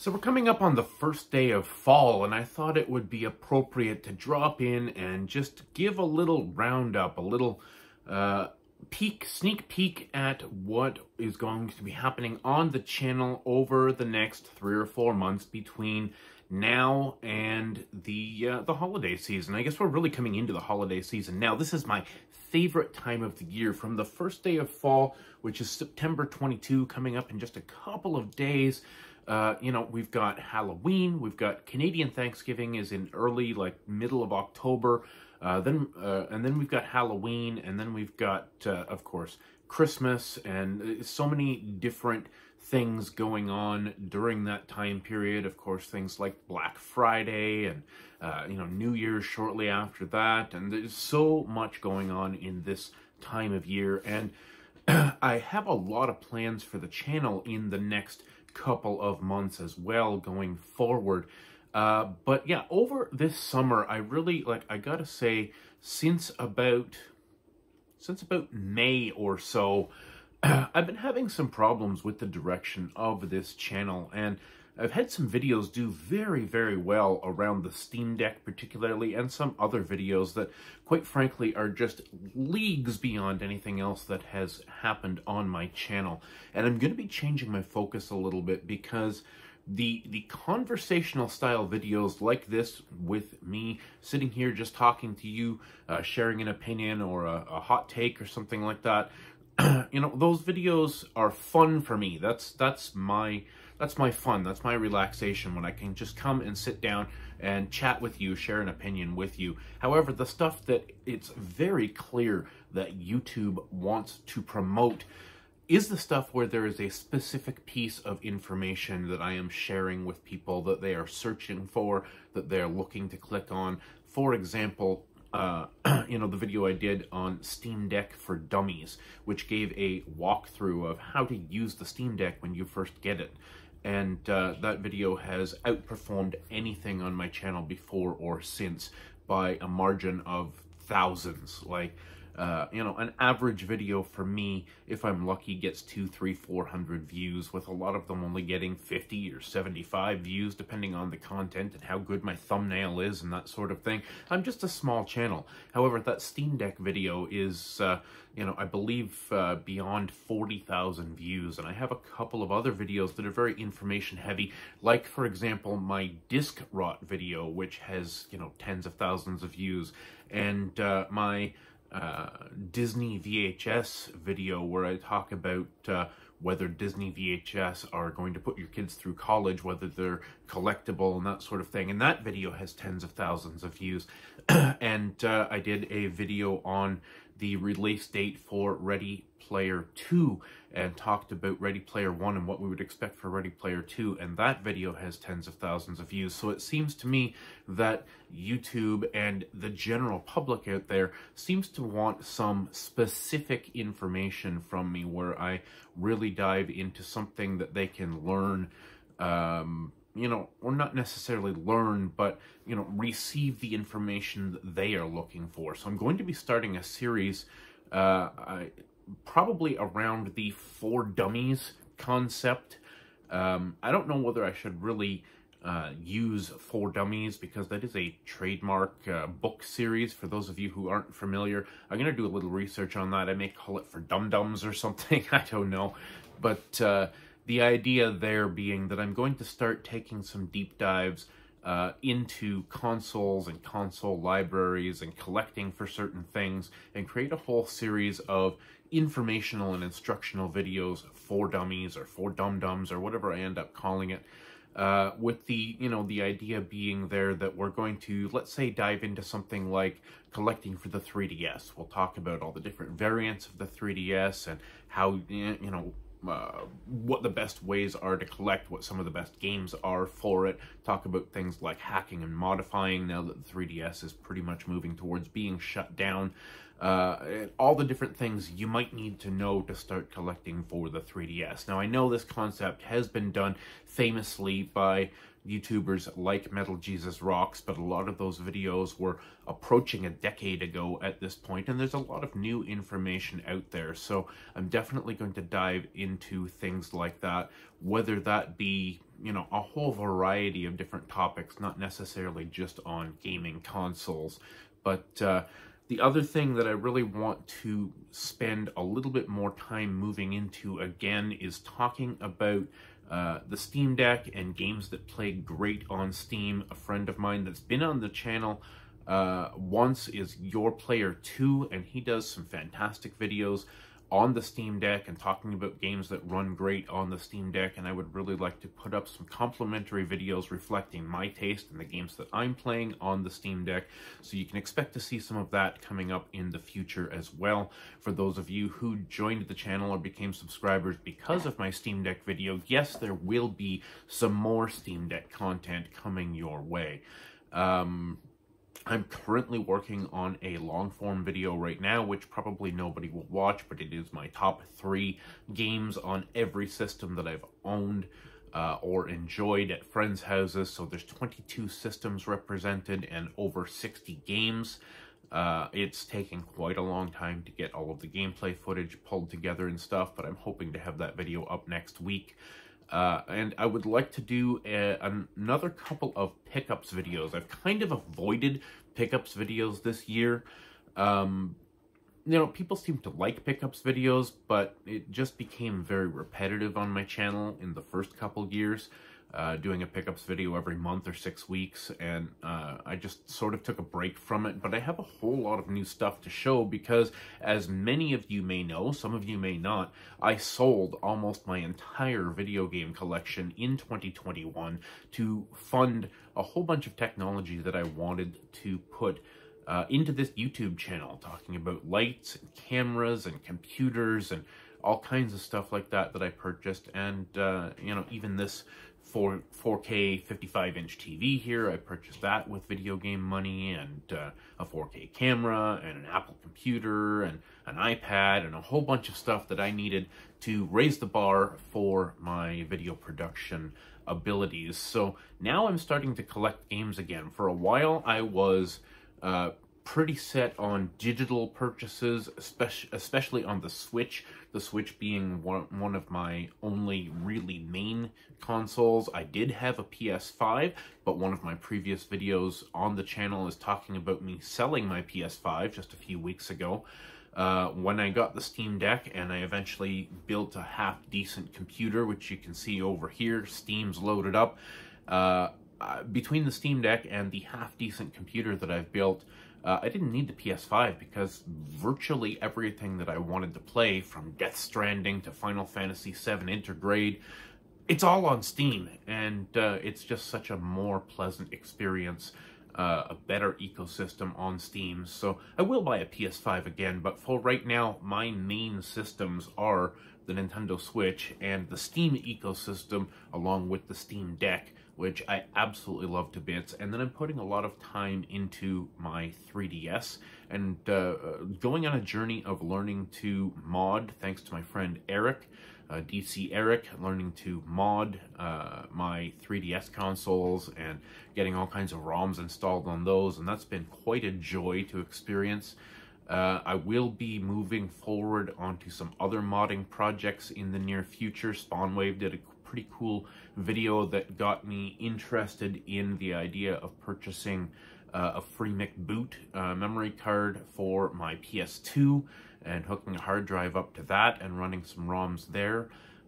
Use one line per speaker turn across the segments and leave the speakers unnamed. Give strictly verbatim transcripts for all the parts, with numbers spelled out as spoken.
So we're coming up on the first day of fall, and I thought it would be appropriate to drop in and just give a little roundup, a little uh, peek, sneak peek at what is going to be happening on the channel over the next three or four months between now and the uh, the holiday season. I guess we're really coming into the holiday season now. This is my favorite time of the year, from the first day of fall, which is September twenty-second, coming up in just a couple of days. Uh, you know, we've got Halloween, we've got Canadian Thanksgiving is in early, like middle of October, uh, then uh, and then we've got Halloween, and then we've got, uh, of course, Christmas, and so many different things going on during that time period. Of course, things like Black Friday and, uh, you know, New Year's shortly after that, and there's so much going on in this time of year, and I have a lot of plans for the channel in the next couple of months as well going forward. Uh, but yeah, over this summer, I really, like, I gotta say, since about, since about May or so, I've been having some problems with the direction of this channel, and I've had some videos do very, very well around the Steam Deck particularly, and some other videos that, quite frankly, are just leagues beyond anything else that has happened on my channel. And I'm going to be changing my focus a little bit, because the the conversational style videos like this, with me sitting here just talking to you, uh, sharing an opinion or a, a hot take or something like that, you know, those videos are fun for me. That's that's my that's my fun. That's my relaxation, when I can just come and sit down and chat with you, share an opinion with you. However, the stuff that it's very clear that YouTube wants to promote is the stuff where there is a specific piece of information that I am sharing with people that they are searching for, that they're looking to click on. For example, Uh, you know, the video I did on Steam Deck for Dummies, which gave a walkthrough of how to use the Steam Deck when you first get it. And uh, that video has outperformed anything on my channel before or since by a margin of thousands. Like, uh, you know, an average video for me, if I'm lucky, gets two, three, four hundred views, with a lot of them only getting fifty or seventy-five views, depending on the content and how good my thumbnail is and that sort of thing. I'm just a small channel. However, that Steam Deck video is, uh, you know, I believe uh, beyond forty thousand views, and I have a couple of other videos that are very information heavy, like, for example, my disc rot video, which has, you know, tens of thousands of views, and uh, my Uh, Disney V H S video, where I talk about uh, whether Disney V H S are going to put your kids through college, whether they're collectible and that sort of thing. And that video has tens of thousands of views. And uh, I did a video on the release date for Ready Player two, and talked about Ready Player one and what we would expect for Ready Player two, and that video has tens of thousands of views. So it seems to me that YouTube and the general public out there seems to want some specific information from me, where I really dive into something that they can learn, um, you know, or not necessarily learn, but, you know, receive the information that they are looking for. So I'm going to be starting a series, uh, I, probably around the For Dummies concept. Um, I don't know whether I should really uh, use For Dummies, because that is a trademark uh, book series. For those of you who aren't familiar, I'm going to do a little research on that. I may call it For Dum Dums or something. I don't know. But uh, the idea there being that I'm going to start taking some deep dives Uh, into consoles and console libraries and collecting for certain things, and create a whole series of informational and instructional videos for dummies, or for dum-dums, or whatever I end up calling it, uh, with the, you know, the idea being there that we're going to, let's say, dive into something like collecting for the three D S. We'll talk about all the different variants of the three D S and how, you know, Uh, what the best ways are to collect, what some of the best games are for it. Talk about things like hacking and modifying, now that the three D S is pretty much moving towards being shut down. Uh, all the different things you might need to know to start collecting for the three D S. Now, I know this concept has been done famously by YouTubers like Metal Jesus Rocks, but a lot of those videos were approaching a decade ago at this point, and there's a lot of new information out there. So I'm definitely going to dive into things like that, whether that be, you know, a whole variety of different topics, not necessarily just on gaming consoles. But uh, the other thing that I really want to spend a little bit more time moving into again is talking about uh, the Steam Deck and games that play great on Steam. A friend of mine that's been on the channel uh, once is Your Player two, and he does some fantastic videos on the Steam Deck and talking about games that run great on the Steam Deck, and I would really like to put up some complimentary videos reflecting my taste in the games that I'm playing on the Steam Deck, so you can expect to see some of that coming up in the future as well. For those of you who joined the channel or became subscribers because of my Steam Deck video, yes, there will be some more Steam Deck content coming your way. Um... I'm currently working on a long-form video right now, which probably nobody will watch, but it is my top three games on every system that I've owned uh, or enjoyed at friends' houses. So there's twenty-two systems represented and over sixty games. Uh, it's taken quite a long time to get all of the gameplay footage pulled together and stuff, but I'm hoping to have that video up next week. Uh, and I would like to do a, another couple of pickups videos. I've kind of avoided pickups videos this year. Um, you know, people seem to like pickups videos, but it just became very repetitive on my channel in the first couple years. Uh, doing a pickups video every month or six weeks, and uh, I just sort of took a break from it, but I have a whole lot of new stuff to show because, as many of you may know, some of you may not, I sold almost my entire video game collection in twenty twenty-one to fund a whole bunch of technology that I wanted to put uh, into this YouTube channel, talking about lights and cameras and computers and all kinds of stuff like that that I purchased, and, uh, you know, even this four K fifty-five inch T V here, I purchased that with video game money, and uh, a four K camera, and an Apple computer, and an iPad, and a whole bunch of stuff that I needed to raise the bar for my video production abilities. So now I'm starting to collect games again. For a while, I was uh, pretty set on digital purchases, especially especially on the Switch. The Switch being one, one of my only really main consoles. I did have a P S five, but one of my previous videos on the channel is talking about me selling my P S five just a few weeks ago. Uh, when I got the Steam Deck and I eventually built a half-decent computer, which you can see over here, Steam's loaded up. Uh, uh, between the Steam Deck and the half-decent computer that I've built, Uh, I didn't need the P S five because virtually everything that I wanted to play, from Death Stranding to Final Fantasy seven Intergrade, it's all on Steam, and uh, it's just such a more pleasant experience, uh, a better ecosystem on Steam. So I will buy a P S five again, but for right now, my main systems are the Nintendo Switch and the Steam ecosystem, along with the Steam Deck, which I absolutely love to bits. And then I'm putting a lot of time into my three D S and uh, going on a journey of learning to mod, thanks to my friend Eric, uh, D C Eric, learning to mod uh, my three D S consoles and getting all kinds of ROMs installed on those, and that's been quite a joy to experience. Uh, I will be moving forward onto some other modding projects in the near future. Spawnwave did a pretty cool video that got me interested in the idea of purchasing uh, a FreeMic boot uh, memory card for my P S two and hooking a hard drive up to that and running some ROMs there.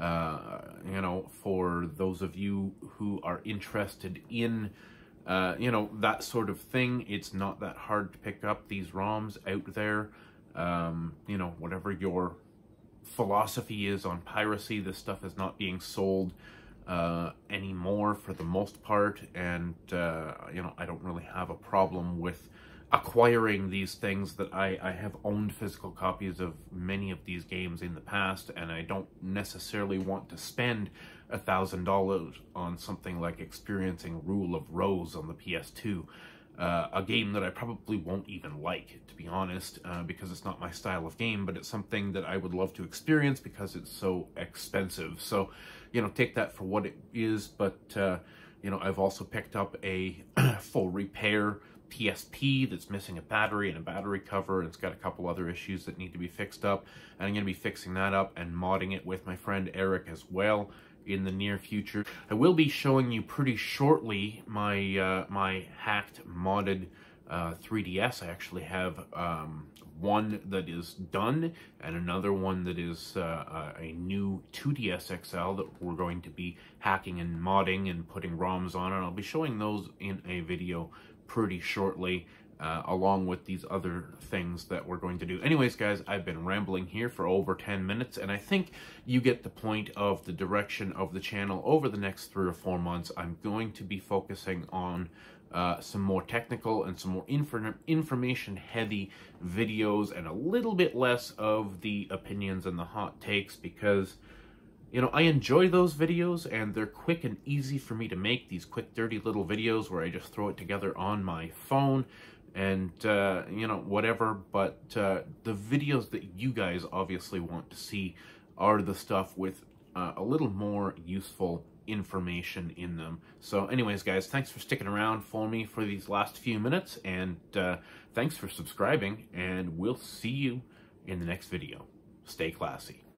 Uh, you know, for those of you who are interested in Uh, you know, that sort of thing, it's not that hard to pick up these ROMs out there. Um, you know, whatever your philosophy is on piracy, this stuff is not being sold uh, anymore for the most part, and, uh, you know, I don't really have a problem with acquiring these things. That I, I have owned physical copies of many of these games in the past, and I don't necessarily want to spend a thousand dollars on something like experiencing Rule of Rose on the P S two, uh, a game that I probably won't even like, to be honest, uh, because it's not my style of game, but it's something that I would love to experience because it's so expensive. So, you know, take that for what it is, but, uh, you know, I've also picked up a full repair P S P that's missing a battery and a battery cover, and it's got a couple other issues that need to be fixed up, and I'm going to be fixing that up and modding it with my friend Eric as well. in the near future. I will be showing you pretty shortly my uh, my hacked modded uh, three D S. I actually have um, one that is done and another one that is uh, a new two D S X L that we're going to be hacking and modding and putting ROMs on, and I'll be showing those in a video pretty shortly. Uh, along with these other things that we're going to do. Anyways, guys, I've been rambling here for over ten minutes, and I think you get the point of the direction of the channel. Over the next three or four months, I'm going to be focusing on uh, some more technical and some more inf information-heavy videos, and a little bit less of the opinions and the hot takes, because you know, I enjoy those videos, and they're quick and easy for me to make, these quick, dirty little videos where I just throw it together on my phone and, uh, you know, whatever. But uh, the videos that you guys obviously want to see are the stuff with uh, a little more useful information in them. So anyways, guys, thanks for sticking around for me for these last few minutes, and uh, thanks for subscribing, and we'll see you in the next video. Stay classy.